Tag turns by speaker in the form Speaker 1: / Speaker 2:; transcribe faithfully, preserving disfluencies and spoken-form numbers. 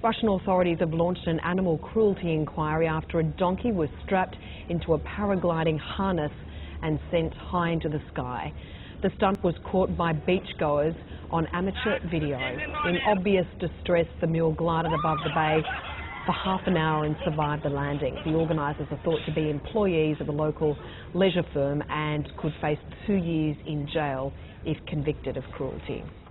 Speaker 1: Russian authorities have launched an animal cruelty inquiry after a donkey was strapped into a paragliding harness and sent high into the sky. The stunt was caught by beachgoers on amateur video. In obvious distress, the mule glided above the bay for half an hour and survived the landing. The organisers are thought to be employees of a local leisure firm and could face two years in jail if convicted of cruelty.